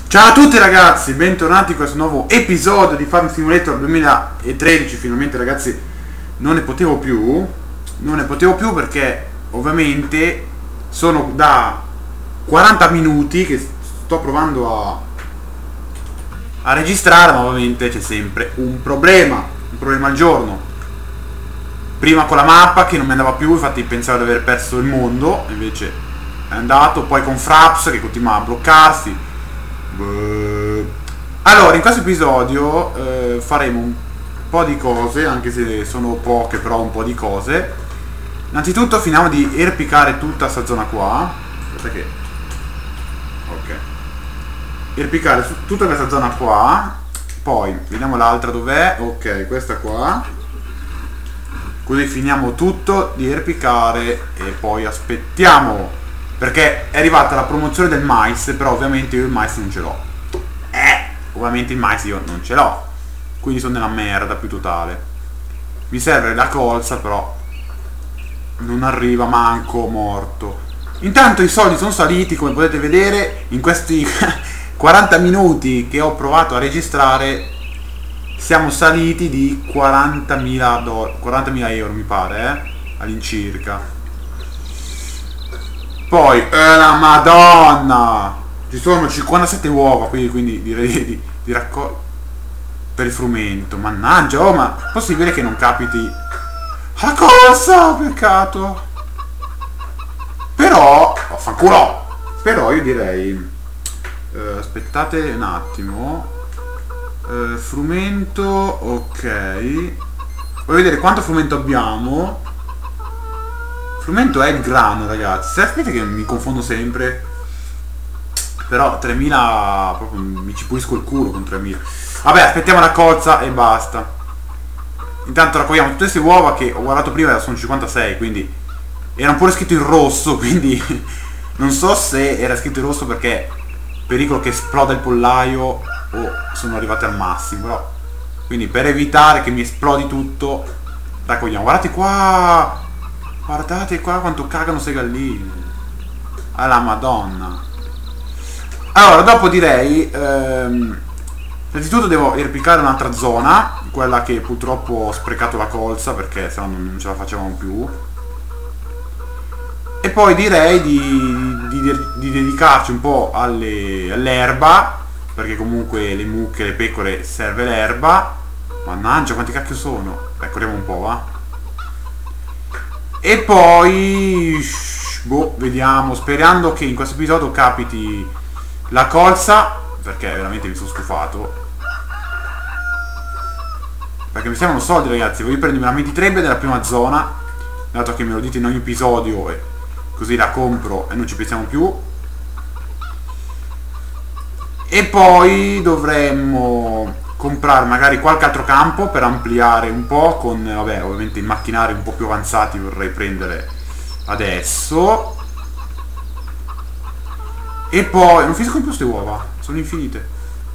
Ciao a tutti ragazzi, bentornati in questo nuovo episodio di Farming Simulator 2013. Finalmente ragazzi non ne potevo più perché ovviamente sono da 40 minuti che sto provando a registrare, ma ovviamente c'è sempre un problema al giorno. Prima con la mappa che non mi andava più, infatti pensavo di aver perso il mondo, invece è andato. Poi con Fraps che continua a bloccarsi. Allora, in questo episodio faremo un po' di cose, anche se sono poche, però un po' di cose. Innanzitutto finiamo di erpicare tutta questa zona qua. Aspetta che... ok. Erpicare tutta questa zona qua. Poi, vediamo l'altra dov'è. Ok, questa qua. Così finiamo tutto di erpicare e poi aspettiamo. Perché è arrivata la promozione del mais, però ovviamente io il mais non ce l'ho. Ovviamente il mais io non ce l'ho. Quindi sono nella merda più totale. Mi serve la colza, però non arriva manco morto. Intanto i soldi sono saliti, come potete vedere, in questi 40 minuti che ho provato a registrare. Siamo saliti di 40.000 euro mi pare, all'incirca. Poi, la madonna! Ci sono 57 uova, quindi direi di raccogliere per il frumento. Mannaggia, oh, ma è possibile che non capiti la cosa? Peccato. Però, fanculo! Però io direi, aspettate un attimo. Frumento, ok. Voglio vedere quanto frumento abbiamo. Frumento è il grano, ragazzi. Sapete che mi confondo sempre. Però 3000 proprio mi ci pulisco il culo con 3000. Vabbè, aspettiamo la cozza e basta. Intanto raccogliamo tutte queste uova che ho guardato prima, sono 56, quindi erano pure scritto in rosso, quindi non so se era scritto in rosso perché pericolo che esploda il pollaio o sono arrivate al massimo, però quindi per evitare che mi esplodi tutto raccogliamo. Guardate qua! Guardate qua quanto cagano queste galline. Alla madonna. Allora, dopo direi innanzitutto devo erpicare un'altra zona, quella che purtroppo ho sprecato la colza perché sennò non ce la facevamo più. E poi direi di dedicarci un po' all'erba, perché comunque le mucche, le pecore serve l'erba. Mannaggia, quanti cacchio sono? Beh, corriamo un po', va. E poi boh, vediamo, sperando che in questo episodio capiti la colza, perché veramente mi sono stufato, perché mi servono soldi ragazzi. Voglio prendermi la 23 della prima zona, dato che me lo dite in ogni episodio, e così la compro e non ci pensiamo più. E poi dovremmo comprare magari qualche altro campo per ampliare un po', con vabbè, ovviamente i macchinari un po' più avanzati vorrei prendere adesso. E poi non finiscono più queste uova, sono infinite.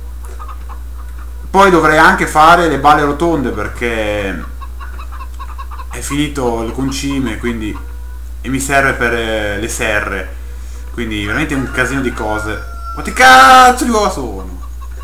Poi dovrei anche fare le balle rotonde perché è finito il concime, quindi, e mi serve per le serre, quindi veramente un casino di cose. Quanti cazzo di uova sono?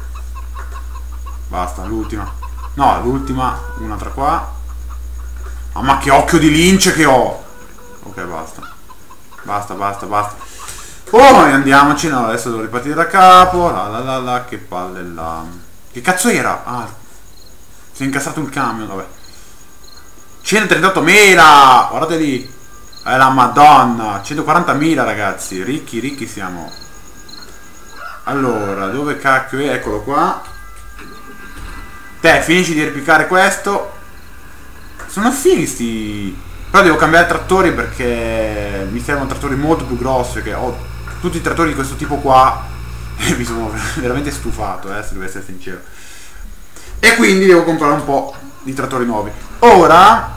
Basta, l'ultima. No, l'ultima, un'altra qua. Ah, ma che occhio di lince che ho! Ok, basta. Basta. Oh, andiamoci. No, adesso devo ripartire da capo. Che palle là. Che cazzo era? Ah, si è incassato il camion, vabbè. 138.000! Guardate lì. È la madonna. 140.000 ragazzi. Ricchi siamo. Allora, dove cacchio è? Eccolo qua. Te, finisci di erpicare questo. Sono fighi sti... Però devo cambiare trattori perché mi servono trattori molto più grossi, perché ho tutti i trattori di questo tipo qua e mi sono veramente stufato, se devo essere sincero. E quindi devo comprare un po' di trattori nuovi. Ora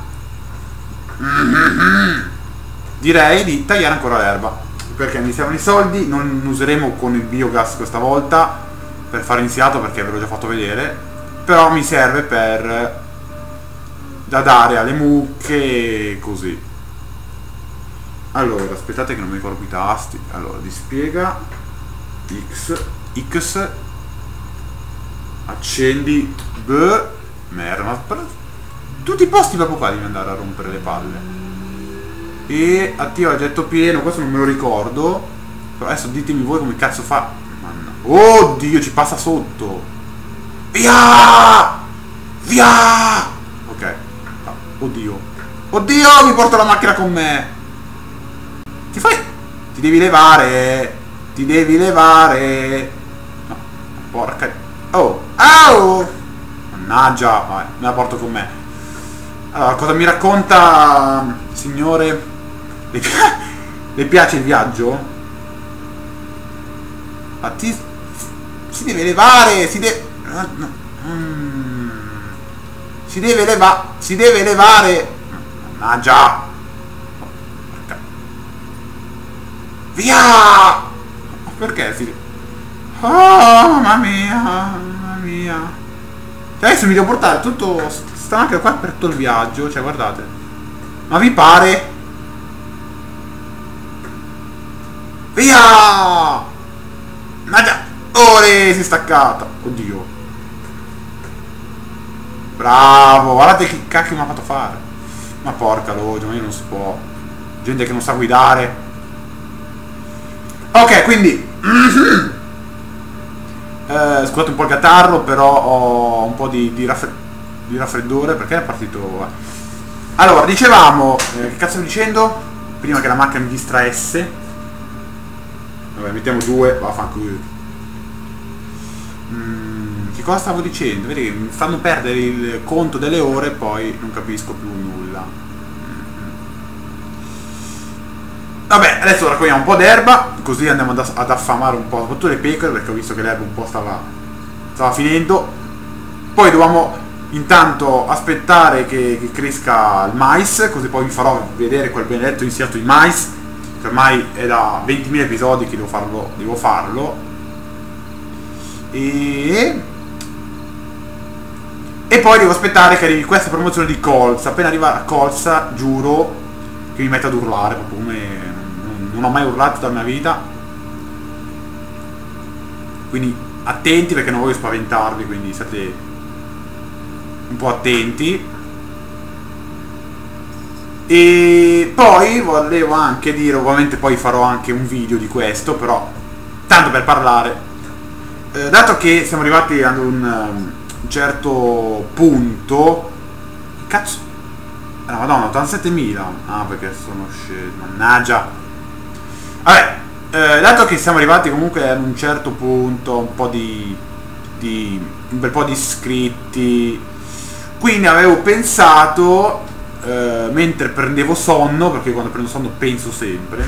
direi di tagliare ancora l'erba, perché mi servono i soldi. Non useremo con il biogas questa volta per fare iniziato, perché ve l'ho già fatto vedere, però mi serve per da dare alle mucche, così. Allora, aspettate che non mi ricordo i tasti. Allora, dispiega X X. Accendi. Merda, ma tutti i posti proprio qua devi andare a rompere le palle. E attiva il getto pieno, questo non me lo ricordo. Però adesso ditemi voi come cazzo fa. Oddio, ci passa sotto. Via! Via! Ok. Oddio. Oddio, mi porto la macchina con me. Ti fai? Ti devi levare. Ti devi levare. No, porca. Oh. Au! Mannaggia. Vai, me la porto con me. Allora, cosa mi racconta, signore? Le piace il viaggio? Ma si deve levare. Si deve... Si deve levare. Mannaggia. Via! Perché si... Oh, mamma mia, mamma mia. Cioè, adesso mi devo portare tutto sta macchina qua per tutto il viaggio. Cioè, guardate. Ma vi pare? Via! Mannaggia. Ore, si è staccata. Oddio. Bravo, guardate che cacchio mi ha fatto fare. Ma porca logia, ma io non si può. Gente che non sa guidare. Ok, quindi scusate un po' il catarro, però ho un po' di raffreddore. Perché è partito? Allora, dicevamo, che cazzo sto dicendo? Prima che la macchina mi distraesse. Vabbè, mettiamo 2, vaffanculo. Che cosa stavo dicendo? Vedi che mi fanno perdere il conto delle ore e poi non capisco più nulla. Vabbè, adesso raccogliamo un po' d'erba, così andiamo ad affamare un po', soprattutto le pecore, perché ho visto che l'erba un po' stava finendo. Poi dobbiamo intanto aspettare che cresca il mais, così poi vi farò vedere quel benedetto insiato di mais, che ormai è da 20.000 episodi che devo farlo. E poi devo aspettare che arrivi questa promozione di Colza. Appena arriva a Colza, giuro che mi metto ad urlare, proprio come non ho mai urlato dalla mia vita. Quindi attenti, perché non voglio spaventarvi, quindi state un po' attenti. E poi volevo anche dire, ovviamente poi farò anche un video di questo, però tanto per parlare, dato che siamo arrivati ad un certo punto. Cazzo, no, madonna, 87.000. Ah, perché sono sceso, mannaggia. Vabbè, dato che siamo arrivati comunque ad un certo punto, un bel po' di iscritti, quindi avevo pensato, mentre prendevo sonno, perché quando prendo sonno penso sempre,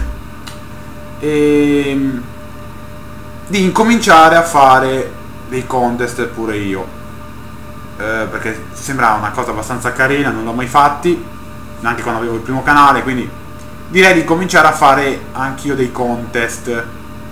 di incominciare a fare dei contest pure io. Perché sembrava una cosa abbastanza carina, non l'ho mai fatti, neanche quando avevo il primo canale, quindi direi di cominciare a fare anch'io dei contest.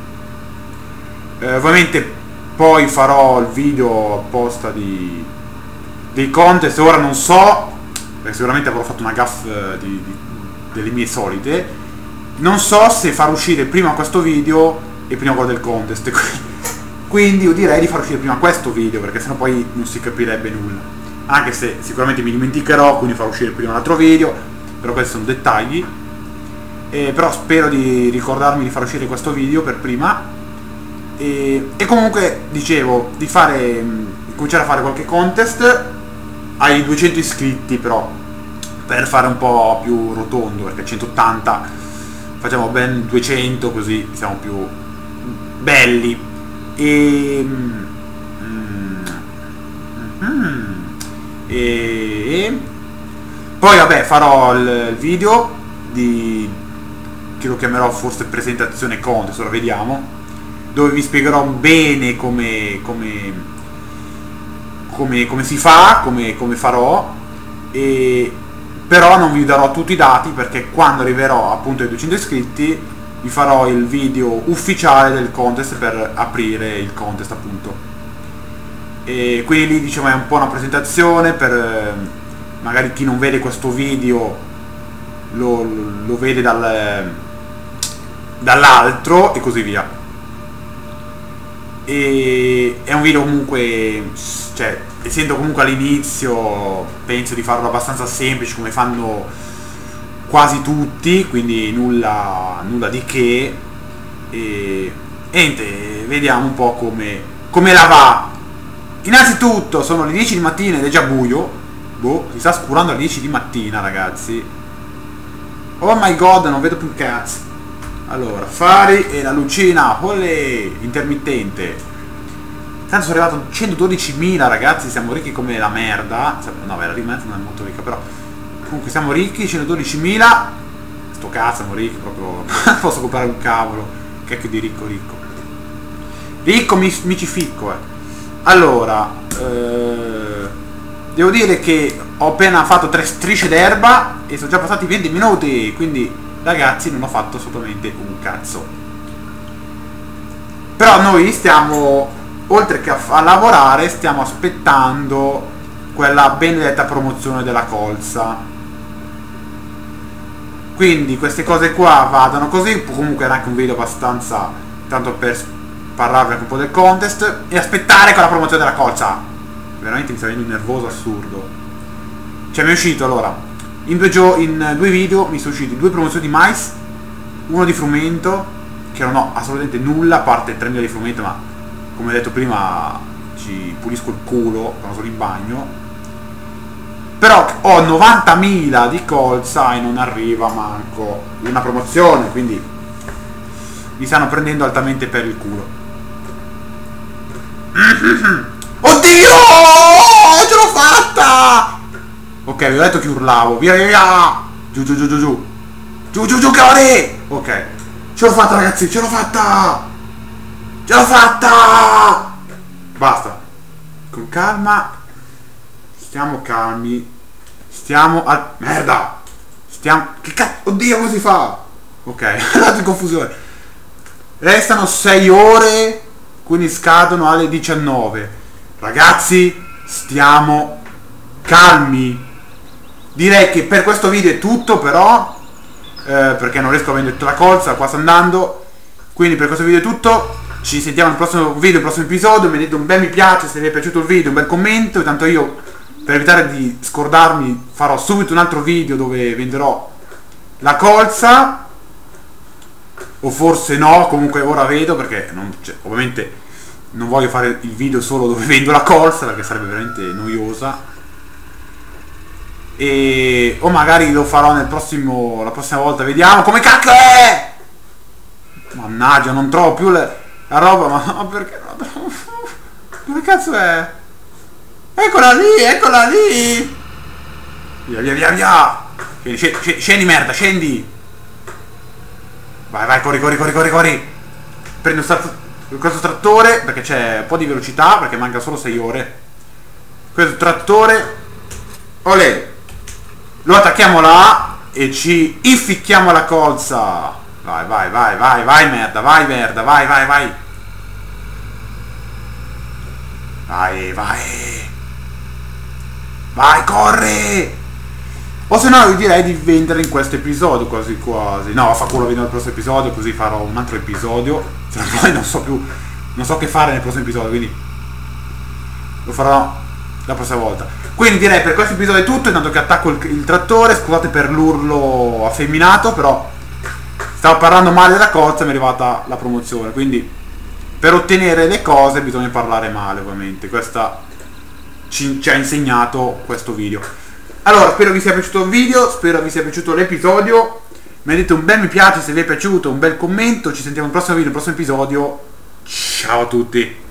Ovviamente poi farò il video apposta dei contest. Ora non so, perché sicuramente avrò fatto una gaffe delle mie solite. Non so se far uscire prima questo video e prima quello del contest. Quindi io direi di far uscire prima questo video, perché sennò poi non si capirebbe nulla. Anche se sicuramente mi dimenticherò, quindi farò uscire prima un altro video. Però questi sono dettagli. Però spero di ricordarmi di far uscire questo video per prima. E comunque dicevo di cominciare a fare qualche contest ai 200 iscritti, però per fare un po' più rotondo, perché 180 facciamo ben 200, così siamo più belli. E poi vabbè, farò il video che lo chiamerò forse presentazione contest, ora vediamo, dove vi spiegherò bene come si fa, come farò, però non vi darò tutti i dati, perché quando arriverò appunto ai 200 iscritti vi farò il video ufficiale del contest per aprire il contest, appunto. E quindi lì, diciamo, è un po' una presentazione per magari chi non vede questo video lo vede dall'altro e così via. E è un video comunque, cioè, essendo comunque all'inizio, penso di farlo abbastanza semplice come fanno quasi tutti, quindi nulla di che. E niente, vediamo un po' come la va. Innanzitutto sono le 10 di mattina ed è già buio. Boh, si sta scurando alle 10 di mattina, ragazzi. Oh my god, non vedo più un cazzo. Allora, fari e la lucina, olè, intermittente. Tanto sono arrivato a 112.000, ragazzi, siamo ricchi come la merda. No, beh, la rimessa non è molto ricca, però comunque siamo ricchi, 112.000. Sto cazzo, siamo ricchi, proprio. Posso comprare un cavolo. Che di ricco. Ricco mi ci ficco, Allora, devo dire che ho appena fatto 3 strisce d'erba e sono già passati 20 minuti, quindi ragazzi non ho fatto assolutamente un cazzo. Però noi stiamo, oltre che a lavorare, stiamo aspettando quella benedetta promozione della colza. Quindi queste cose qua vadano così. Comunque era anche un video abbastanza, tanto per parlarvi anche un po' del contest e aspettare quella promozione della colza. Veramente mi sta venendo un nervoso assurdo. Cioè mi è uscito, allora, in due video mi sono usciti 2 promozioni di mais, uno di frumento, che non ho assolutamente nulla a parte il 3.000 di frumento, ma come detto prima ci pulisco il culo quando sono in bagno. Però ho 90.000 di colza e non arriva manco una promozione, quindi mi stanno prendendo altamente per il culo. Oddio! Ce l'ho fatta! Ok, vi ho detto che urlavo. Via! Giù, cavoli! Ok. Ce l'ho fatta, ragazzi, ce l'ho fatta! Ce l'ho fatta! Basta. Con calma. Stiamo calmi. Stiamo al... Merda! Stiamo... Che cazzo? Oddio, come si fa? Ok, andato in confusione. Restano 6 ore, quindi scadono alle 19. Ragazzi, stiamo calmi. Direi che per questo video è tutto, però perché non riesco a vendere tutta la colza, qua sta andando. Quindi per questo video è tutto. Ci sentiamo nel prossimo video, nel prossimo episodio. Mettete un bel mi piace se vi è piaciuto il video, un bel commento. Tanto io, per evitare di scordarmi, farò subito un altro video dove venderò la colza. O forse no, comunque ora vedo, perché non, cioè, ovviamente non voglio fare il video solo dove vendo la colza, perché sarebbe veramente noiosa. O magari lo farò la prossima volta, vediamo come cacchio è! Mannaggia, non trovo più la roba, ma perché no? Dove cazzo è? Eccola lì! Via! Scendi merda, scendi! Vai, corri! Prendo questo trattore, perché c'è un po' di velocità, perché manca solo 6 ore. Questo trattore, olè! Lo attacchiamo là e ci inficchiamo la colza. Vai, merda, vai. Vai, corri! O se no io direi di vendere in questo episodio quasi. No, fa culo vendere nel prossimo episodio, così farò un altro episodio. Se poi non so che fare nel prossimo episodio, quindi lo farò la prossima volta. Quindi direi per questo episodio è tutto, intanto che attacco il trattore. Scusate per l'urlo affeminato, però stavo parlando male della colza e mi è arrivata la promozione, quindi per ottenere le cose bisogna parlare male, ovviamente. Questa ci ha insegnato questo video. Allora, spero vi sia piaciuto il video, spero vi sia piaciuto l'episodio. Mettete un bel mi piace se vi è piaciuto, un bel commento. Ci sentiamo al prossimo video, al prossimo episodio. Ciao a tutti.